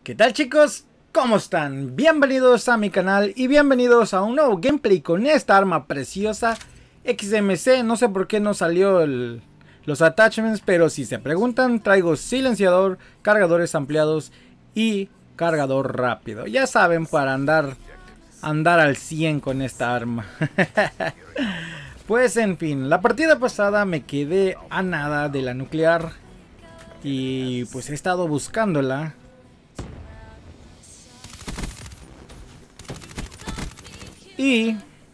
¿Qué tal, chicos? ¿Cómo están? Bienvenidos a mi canal y bienvenidos a un nuevo gameplay con esta arma preciosa XMC. No sé por qué no salió los attachments, pero si se preguntan, traigo silenciador, cargadores ampliados y cargador rápido. Ya saben, para andar al 100 con esta arma. Pues en fin, la partida pasada me quedé a nada de la nuclear y pues he estado buscándola. Y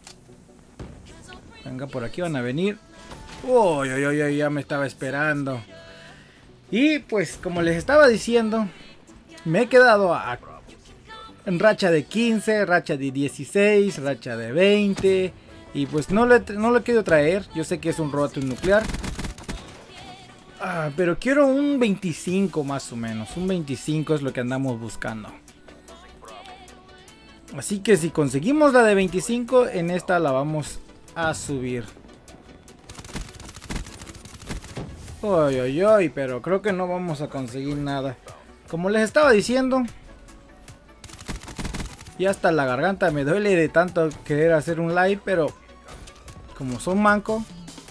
venga, por aquí van a venir. Uy, uy, uy, uy, ya me estaba esperando. Y pues como les estaba diciendo, me he quedado en racha de 15, racha de 16, racha de 20. Y pues no lo he querido traer. Yo sé que es un roboto nuclear, pero quiero un 25 más o menos. Un 25 es lo que andamos buscando. Así que si conseguimos la de 25, en esta la vamos a subir. Uy, uy, uy, pero creo que no vamos a conseguir nada. Como les estaba diciendo, ya hasta la garganta me duele de tanto querer hacer un live, pero como son manco.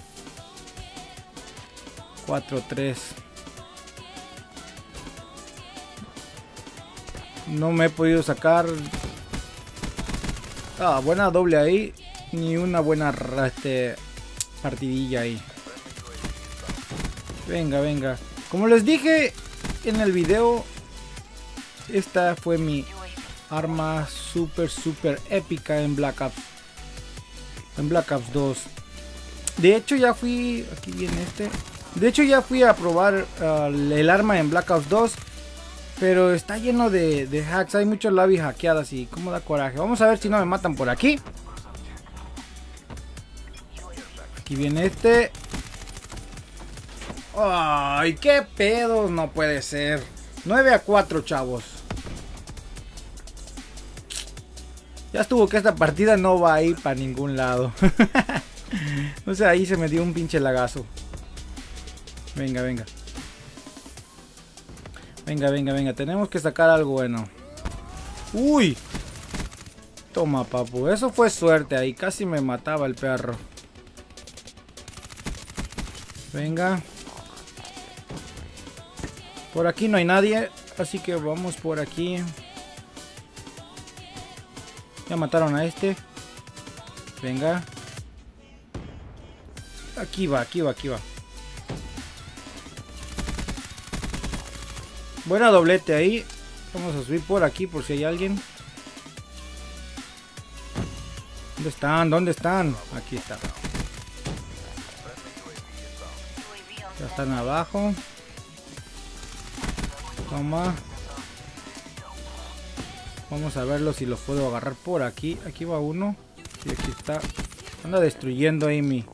4-3. No me he podido sacar. Buena doble ahí. Ni una buena partidilla ahí. Venga, venga. Como les dije en el video, esta fue mi arma super épica en Black Ops. En Black Ops 2. De hecho ya fui. Aquí viene este. De hecho ya fui a probar el arma en Black Ops 2. Pero está lleno de hacks. Hay muchos lobbies hackeadas y como da coraje. Vamos a ver si no me matan por aquí. Aquí viene este. Ay, qué pedo. No puede ser. 9-4, chavos. Ya estuvo que esta partida no va a ir para ningún lado. No sé, ahí se me dio un pinche lagazo. Venga, venga. Venga, venga, venga. Tenemos que sacar algo bueno. ¡Uy! Toma, papu. Eso fue suerte ahí. Casi me mataba el perro. Venga. Por aquí no hay nadie. Así que vamos por aquí. Ya mataron a este. Venga. Aquí va, aquí va, aquí va. Buena doblete ahí. Vamos a subir por aquí por si hay alguien. ¿Dónde están? ¿Dónde están? Aquí está. Ya están abajo. Toma. Vamos a verlo si los puedo agarrar por aquí. Aquí va uno. Y aquí está. Anda destruyendo ahí mi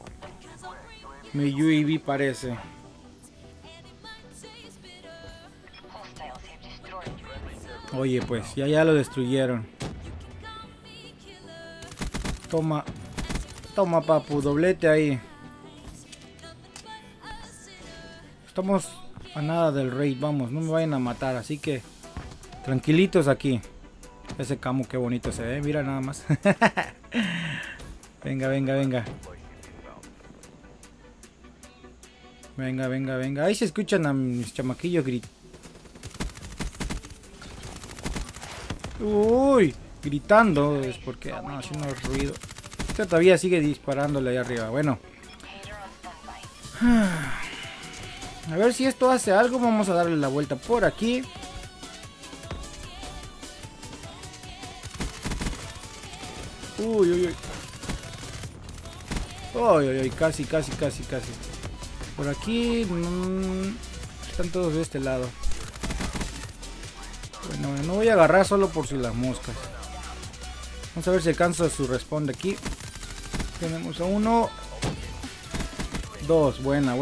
UAV parece. Oye, pues ya lo destruyeron. Toma. Toma, papu. Doblete ahí. Estamos a nada del raid. Vamos, no me vayan a matar. Así que tranquilitos aquí. Ese camo qué bonito se ve. Mira nada más. Venga, venga, venga. Venga, venga, venga. Ahí se escuchan a mis chamaquillos gritando. Es porque no, haciendo ruido. Este todavía sigue disparándole ahí arriba. Bueno. A ver si esto hace algo. Vamos a darle la vuelta por aquí. Uy, uy, uy. Uy, uy, uy. Casi. Por aquí. Están todos de este lado. Bueno, no voy a agarrar solo por si las moscas. Vamos a ver si alcanza su respawn de aquí. Tenemos a uno. Dos. Buena.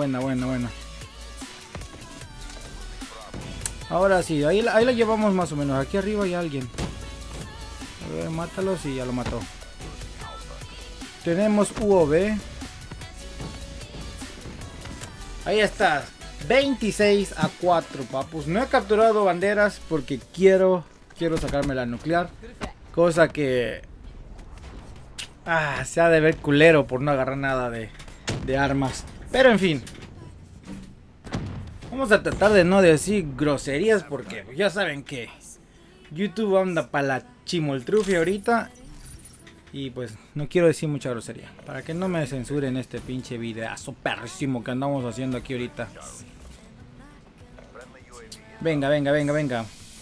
Ahora sí, ahí la llevamos más o menos. Aquí arriba hay alguien. A ver, mátalos y ya lo mató. Tenemos UOV. Ahí está. 26-4, papus. No he capturado banderas porque quiero sacarme la nuclear. Cosa que se ha de ver culero por no agarrar nada de armas. Pero en fin. Vamos a tratar de no decir groserías porque ya saben que YouTube anda para la chimoltrufia ahorita. Y pues no quiero decir mucha grosería, para que no me censuren este pinche videazo perrísimo que andamos haciendo aquí ahorita. Venga, venga, venga, venga.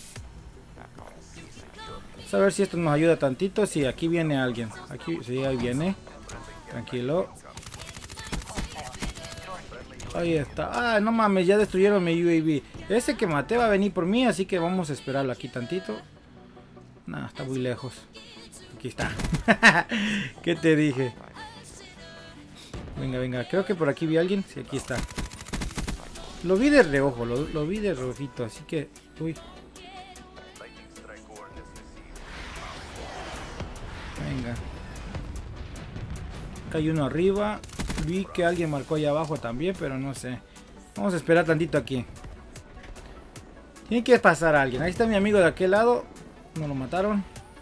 Vamos a ver si esto nos ayuda tantito. Sí, aquí viene alguien. Aquí, sí, ahí viene. Tranquilo. Ahí está. No mames, ya destruyeron mi UAV. Ese que maté va a venir por mí, así que vamos a esperarlo aquí tantito. Nah, está muy lejos. Aquí está. ¿Qué te dije? Venga, venga. Creo que por aquí vi a alguien. Sí, aquí está. Lo vi de reojo. Lo vi de rojito. Así que... Uy. Venga. Acá hay uno arriba. Vi que alguien marcó allá abajo también, pero no sé. Vamos a esperar tantito aquí. Tiene que pasar alguien. Ahí está mi amigo de aquel lado. No lo mataron.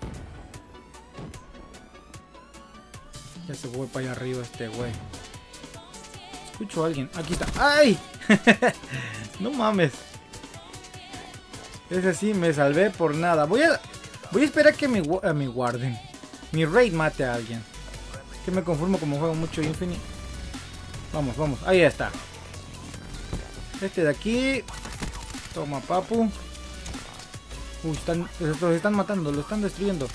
Ya se fue para allá arriba este güey. Escucho a alguien. Aquí está. ¡Ay! No mames. Ese sí, me salvé por nada. Voy a esperar que mi guarden. Mi raid mate a alguien. Que me conformo como juego mucho Infinite. Vamos, vamos. Ahí está. Este de aquí. Toma, papu. Uy, los están matando. Lo están destruyendo.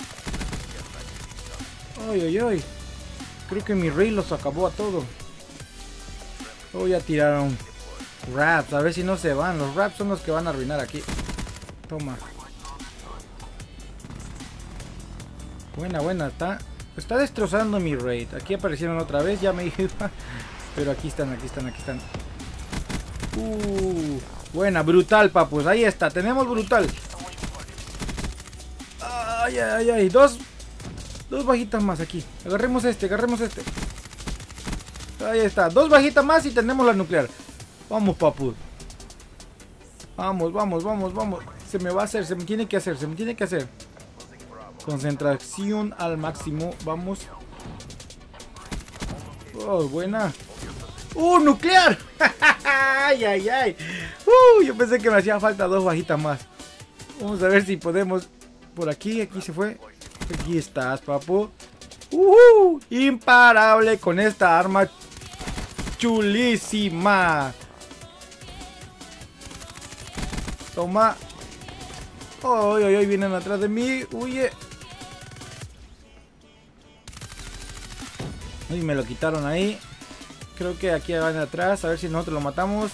Ay, ay, ay. Creo que mi rey los acabó a todos. Oh, ya tiraron Raps. A ver si no se van. Los Raps son los que van a arruinar aquí. Toma. Buena, buena. Está destrozando mi raid. Aquí aparecieron otra vez. Ya me iba. Pero aquí están, aquí están, aquí están. Buena, brutal, papus. Ahí está. Tenemos brutal. Ay, ay, ay. Dos bajitas más aquí. Agarremos este, agarremos este. Ahí está. 2 bajitas más y tenemos la nuclear. Vamos, papu. Vamos, vamos, vamos, vamos. Se me va a hacer, se me tiene que hacer, se me tiene que hacer. Concentración al máximo. Vamos. Oh, buena. ¡Nuclear! ¡Ay, ay, ay! Yo pensé que me hacía falta 2 bajitas más. Vamos a ver si podemos. Por aquí, aquí se fue. Aquí estás, papu. Imparable con esta arma chulísima. Toma. Ay, ay, ay, vienen atrás de mí. Huye. Uy, me lo quitaron ahí. Creo que aquí van atrás. A ver si nosotros lo matamos.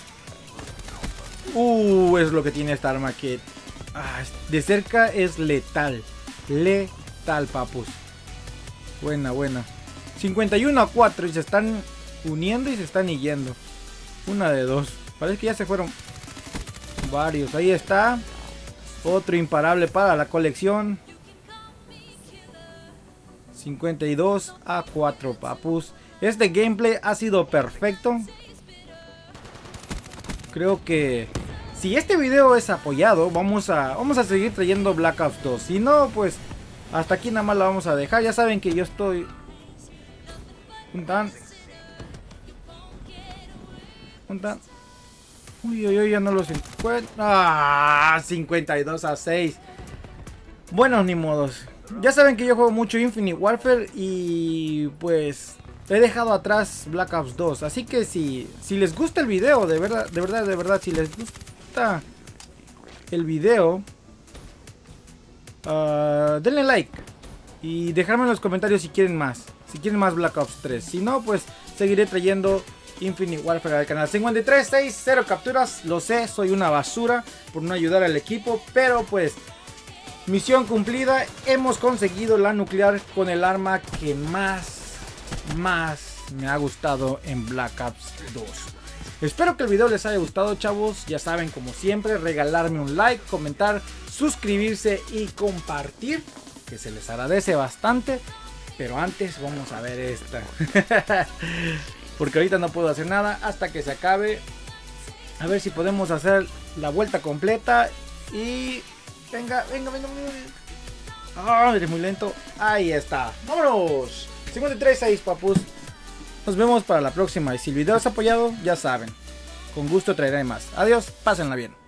Es lo que tiene esta arma que... de cerca es letal. Letal, papus. Buena, buena. 51-4 y se están uniendo y se están yendo. Una de dos. Parece que ya se fueron varios. Ahí está. Otro imparable para la colección. 52-4, papus. Este gameplay ha sido perfecto. Creo que si este video es apoyado, vamos a seguir trayendo Black Ops 2. Si no, pues hasta aquí nada más la vamos a dejar. Ya saben que yo estoy... Uy, uy, uy, ya no los encuentro. 52-6. Bueno, ni modos. Ya saben que yo juego mucho Infinite Warfare y pues he dejado atrás Black Ops 2. Así que si les gusta el video, de verdad, si les gusta el video, denle like y dejadme en los comentarios si quieren más. Si quieren más Black Ops 3. Si no, pues seguiré trayendo Infinite Warfare al canal. 53-6, 0 capturas. Lo sé, soy una basura por no ayudar al equipo, pero pues misión cumplida. Hemos conseguido la nuclear con el arma que más me ha gustado en Black Ops 2. Espero que el video les haya gustado, chavos. Ya saben, como siempre, regalarme un like, comentar, suscribirse y compartir, que se les agradece bastante. Pero antes vamos a ver esta. Porque ahorita no puedo hacer nada hasta que se acabe A ver si podemos hacer la vuelta completa. Y... venga, venga, venga, venga. Ah, eres muy lento. Ahí está. ¡Vámonos! 53-6, papus. Nos vemos para la próxima. Y si el video es apoyado, ya saben. Con gusto traeré más. Adiós, pásenla bien.